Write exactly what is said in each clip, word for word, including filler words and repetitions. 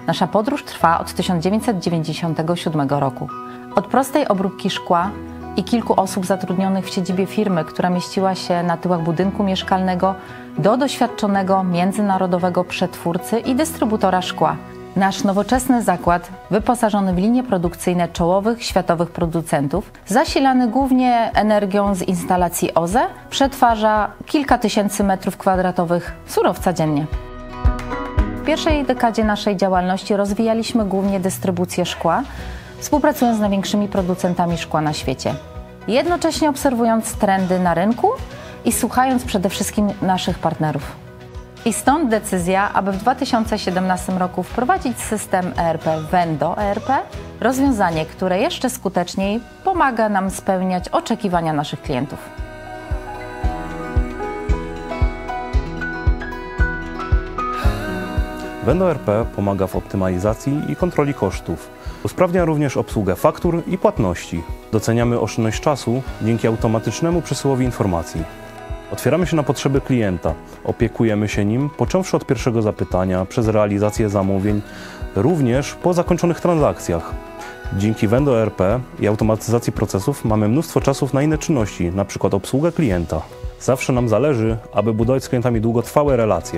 Nasza podróż trwa od tysiąc dziewięćset dziewięćdziesiątego siódmego roku. Od prostej obróbki szkła i kilku osób zatrudnionych w siedzibie firmy, która mieściła się na tyłach budynku mieszkalnego, do doświadczonego międzynarodowego przetwórcy i dystrybutora szkła. Nasz nowoczesny zakład, wyposażony w linie produkcyjne czołowych światowych producentów, zasilany głównie energią z instalacji O Z E, przetwarza kilka tysięcy metrów kwadratowych surowca dziennie. W pierwszej dekadzie naszej działalności rozwijaliśmy głównie dystrybucję szkła, współpracując z największymi producentami szkła na świecie. Jednocześnie obserwując trendy na rynku i słuchając przede wszystkim naszych partnerów. I stąd decyzja, aby w dwa tysiące siedemnastym roku wprowadzić system E R P Vendo E R P, rozwiązanie, które jeszcze skuteczniej pomaga nam spełniać oczekiwania naszych klientów. Vendo E R P pomaga w optymalizacji i kontroli kosztów. Usprawnia również obsługę faktur i płatności. Doceniamy oszczędność czasu dzięki automatycznemu przesyłowi informacji. Otwieramy się na potrzeby klienta, opiekujemy się nim, począwszy od pierwszego zapytania, przez realizację zamówień, również po zakończonych transakcjach. Dzięki Vendo E R P i automatyzacji procesów mamy mnóstwo czasów na inne czynności, np. obsługę klienta. Zawsze nam zależy, aby budować z klientami długotrwałe relacje.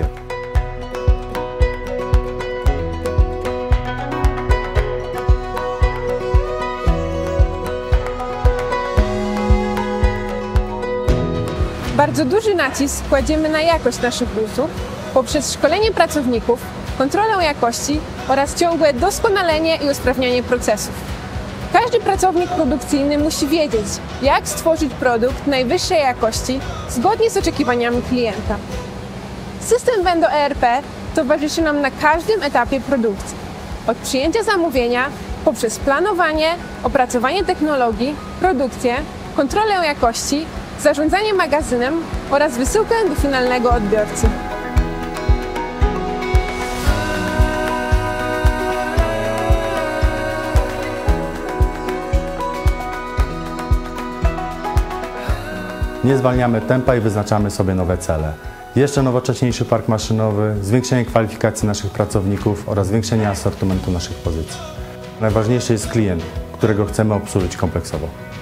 Bardzo duży nacisk kładziemy na jakość naszych usług poprzez szkolenie pracowników, kontrolę jakości oraz ciągłe doskonalenie i usprawnianie procesów. Każdy pracownik produkcyjny musi wiedzieć, jak stworzyć produkt najwyższej jakości zgodnie z oczekiwaniami klienta. System Vendo E R P towarzyszy nam na każdym etapie produkcji. Od przyjęcia zamówienia poprzez planowanie, opracowanie technologii, produkcję, kontrolę jakości, zarządzanie magazynem oraz wysyłkę do finalnego odbiorcy. Nie zwalniamy tempa i wyznaczamy sobie nowe cele. Jeszcze nowocześniejszy park maszynowy, zwiększenie kwalifikacji naszych pracowników oraz zwiększenie asortymentu naszych pozycji. Najważniejszy jest klient, którego chcemy obsłużyć kompleksowo.